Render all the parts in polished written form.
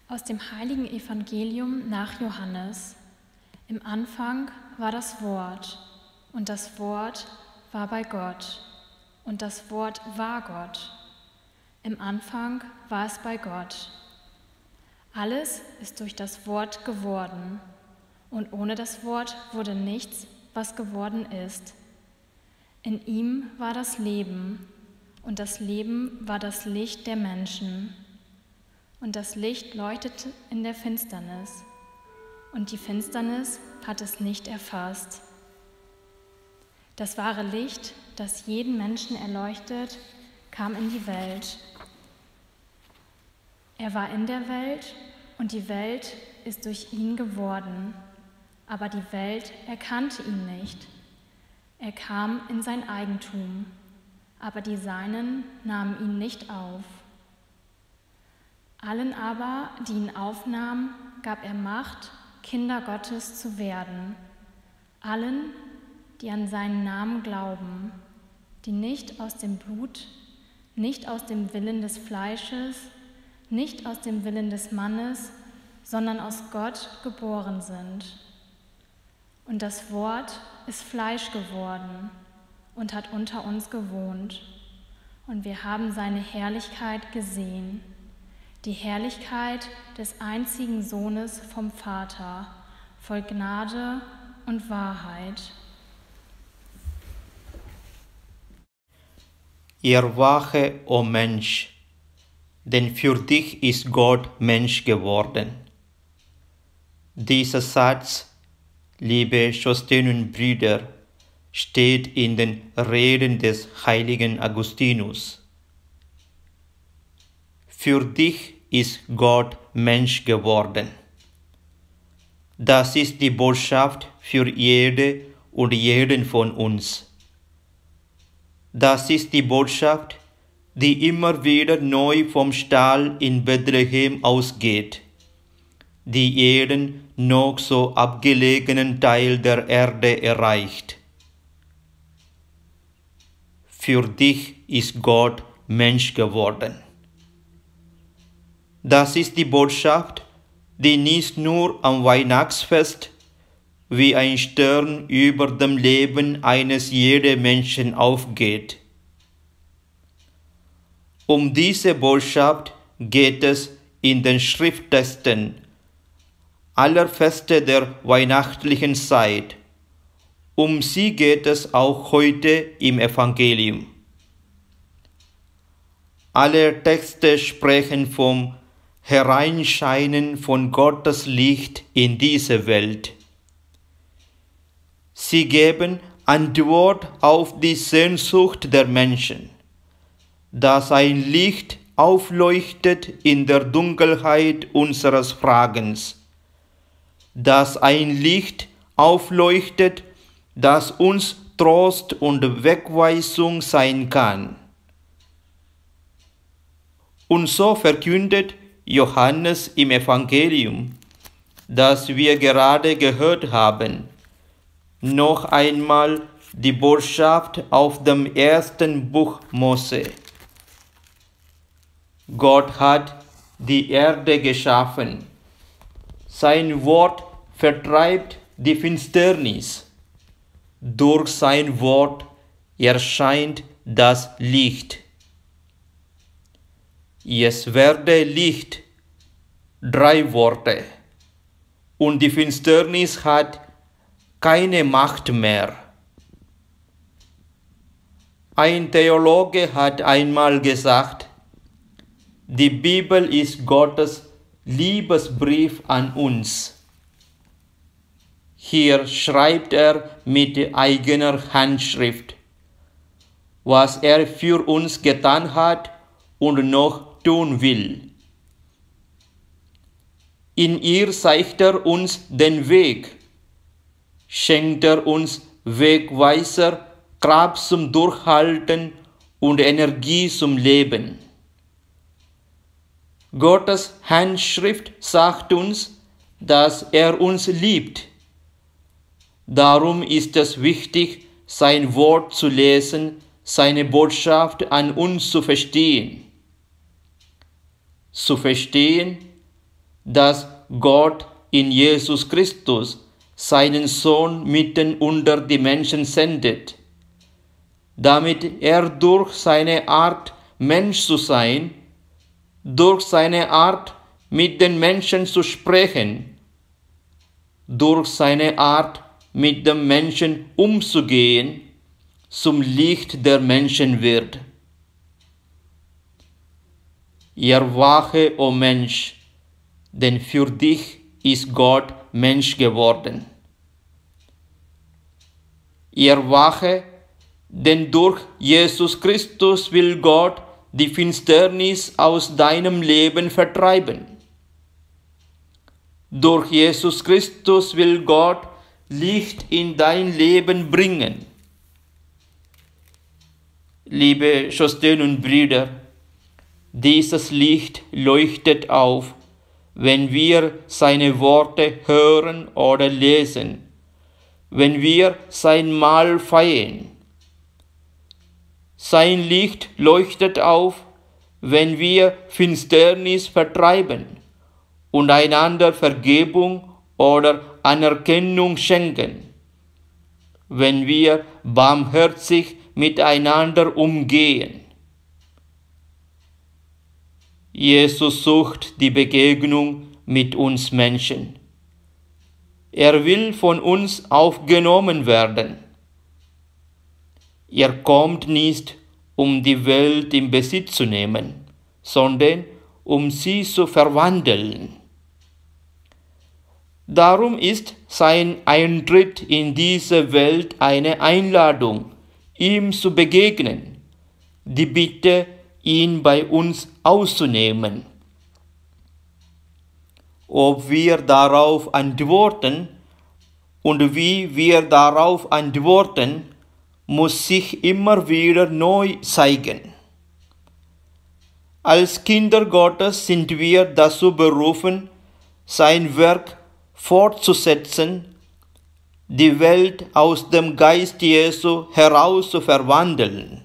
Aus dem heiligen Evangelium nach Johannes. Im Anfang war das Wort, und das Wort war bei Gott, und das Wort war Gott. Im Anfang war es bei Gott. Alles ist durch das Wort geworden, und ohne das Wort wurde nichts, was geworden ist. In ihm war das Leben, und das Leben war das Licht der Menschen. Und das Licht leuchtete in der Finsternis, und die Finsternis hat es nicht erfasst. Das wahre Licht, das jeden Menschen erleuchtet, kam in die Welt. Er war in der Welt, und die Welt ist durch ihn geworden, aber die Welt erkannte ihn nicht. Er kam in sein Eigentum, aber die Seinen nahmen ihn nicht auf. Allen aber, die ihn aufnahmen, gab er Macht, Kinder Gottes zu werden. Allen, die an seinen Namen glauben, die nicht aus dem Blut, nicht aus dem Willen des Fleisches, nicht aus dem Willen des Mannes, sondern aus Gott geboren sind. Und das Wort ist Fleisch geworden und hat unter uns gewohnt. Und wir haben seine Herrlichkeit gesehen. Die Herrlichkeit des einzigen Sohnes vom Vater, voll Gnade und Wahrheit. Erwache, o Mensch, denn für dich ist Gott Mensch geworden. Dieser Satz, liebe Schwestern und Brüder, steht in den Reden des heiligen Augustinus. Für dich ist Gott Mensch geworden. Das ist die Botschaft für jede und jeden von uns. Das ist die Botschaft, die immer wieder neu vom Stall in Bethlehem ausgeht, die jeden noch so abgelegenen Teil der Erde erreicht. Für dich ist Gott Mensch geworden. Das ist die Botschaft, die nicht nur am Weihnachtsfest wie ein Stern über dem Leben eines jeden Menschen aufgeht. Um diese Botschaft geht es in den Schrifttexten aller Feste der weihnachtlichen Zeit. Um sie geht es auch heute im Evangelium. Alle Texte sprechen vom Hereinscheinen von Gottes Licht in diese Welt. Sie geben Antwort auf die Sehnsucht der Menschen, dass ein Licht aufleuchtet in der Dunkelheit unseres Fragens, dass ein Licht aufleuchtet, das uns Trost und Wegweisung sein kann. Und so verkündet Johannes im Evangelium, das wir gerade gehört haben, noch einmal die Botschaft auf dem ersten Buch Mose. Gott hat die Erde geschaffen. Sein Wort vertreibt die Finsternis. Durch sein Wort erscheint das Licht. Es werde Licht, 3 Worte, und die Finsternis hat keine Macht mehr. Ein Theologe hat einmal gesagt, die Bibel ist Gottes Liebesbrief an uns. Hier schreibt er mit eigener Handschrift, was er für uns getan hat und noch tun will. In ihr zeigt er uns den Weg, schenkt er uns Wegweiser, Kraft zum Durchhalten und Energie zum Leben. Gottes Handschrift sagt uns, dass er uns liebt. Darum ist es wichtig, sein Wort zu lesen, seine Botschaft an uns zu verstehen. Zu verstehen, dass Gott in Jesus Christus seinen Sohn mitten unter die Menschen sendet, damit er durch seine Art, Mensch zu sein, durch seine Art, mit den Menschen zu sprechen, durch seine Art, mit dem Menschen umzugehen, zum Licht der Menschen wird. Erwache, o Mensch, denn für dich ist Gott Mensch geworden. Erwache, denn durch Jesus Christus will Gott die Finsternis aus deinem Leben vertreiben. Durch Jesus Christus will Gott Licht in dein Leben bringen. Liebe Schwestern und Brüder, dieses Licht leuchtet auf, wenn wir seine Worte hören oder lesen, wenn wir sein Mahl feiern. Sein Licht leuchtet auf, wenn wir Finsternis vertreiben und einander Vergebung oder Anerkennung schenken, wenn wir barmherzig miteinander umgehen. Jesus sucht die Begegnung mit uns Menschen. Er will von uns aufgenommen werden. Er kommt nicht, um die Welt in Besitz zu nehmen, sondern um sie zu verwandeln. Darum ist sein Eintritt in diese Welt eine Einladung, ihm zu begegnen, die Bitte, ihn bei uns auszunehmen. Ob wir darauf antworten und wie wir darauf antworten, muss sich immer wieder neu zeigen. Als Kinder Gottes sind wir dazu berufen, sein Werk fortzusetzen, die Welt aus dem Geist Jesu heraus zu verwandeln.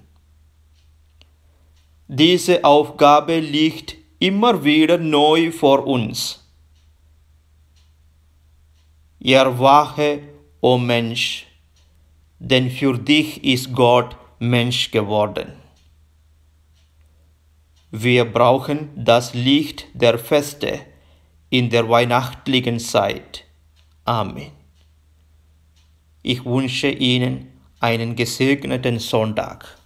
Diese Aufgabe liegt immer wieder neu vor uns. Erwache, o Mensch, denn für dich ist Gott Mensch geworden. Wir brauchen das Licht der Feste in der weihnachtlichen Zeit. Amen. Ich wünsche Ihnen einen gesegneten Sonntag.